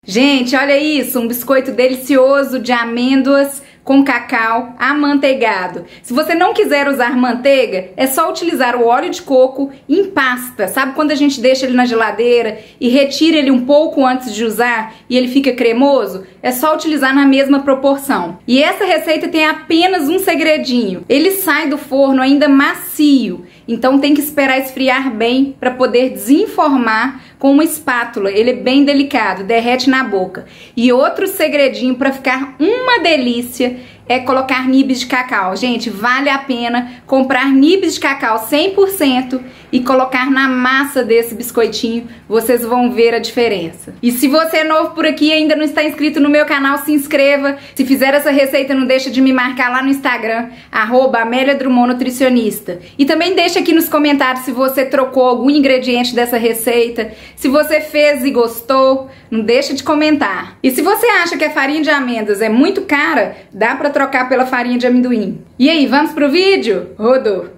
Gente, olha isso, um biscoito delicioso de amêndoas com cacau amanteigado. Se você não quiser usar manteiga, é só utilizar o óleo de coco em pasta. Sabe quando a gente deixa ele na geladeira e retira ele um pouco antes de usar e ele fica cremoso? É só utilizar na mesma proporção. E essa receita tem apenas um segredinho. Ele sai do forno ainda macio, então tem que esperar esfriar bem para poder desenformar com uma espátula. Ele é bem delicado, derrete na boca. E outro segredinho para ficar uma delícia é colocar nibs de cacau. Gente, vale a pena comprar nibs de cacau 100% e colocar na massa desse biscoitinho. Vocês vão ver a diferença. E se você é novo por aqui e ainda não está inscrito no meu canal, se inscreva. Se fizer essa receita, não deixa de me marcar lá no Instagram, @AmeliaDrummondNutricionista. E também deixa aqui nos comentários se você trocou algum ingrediente dessa receita, se você fez e gostou, não deixa de comentar. E se você acha que a farinha de amêndoas é muito cara, dá pra trocar pela farinha de amendoim. E aí, vamos pro vídeo? Rodou!